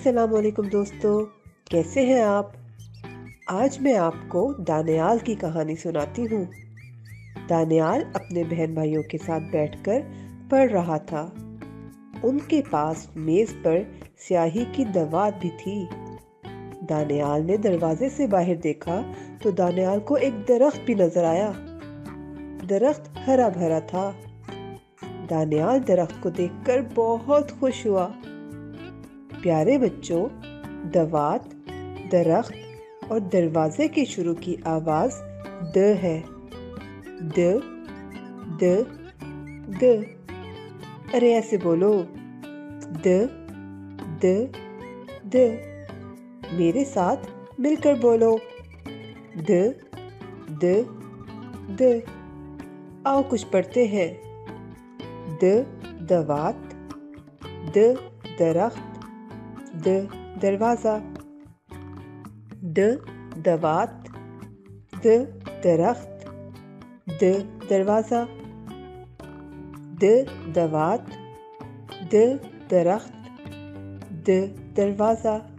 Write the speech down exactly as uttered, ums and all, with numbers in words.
السلام علیکم دوستو، کیسے ہیں آپ؟ آج میں آپ کو دانیال کی کہانی سناتی ہوں۔ دانیال اپنے بہن بھائیوں کے ساتھ بیٹھ کر پڑھ رہا تھا۔ ان کے پاس میز پر سیاہی کی دوات بھی تھی۔ دانیال نے دروازے سے باہر دیکھا تو دانیال کو ایک درخت بھی نظر آیا۔ درخت ہرا بھرا تھا۔ دانیال درخت کو دیکھ کر بہت خوش ہوا۔ پیارے بچوں، دوات، درخت اور دروازے کے شروع کی آواز د ہے۔ د د د ارے ایسے بولو، د د د میرے ساتھ مل کر بولو، د د د آؤ کچھ پڑھتے ہیں۔ د دوات، د درخت، د دروازہ، د دوات، د درخت، د دروازہ، د دوات، د درخت، د دروازہ۔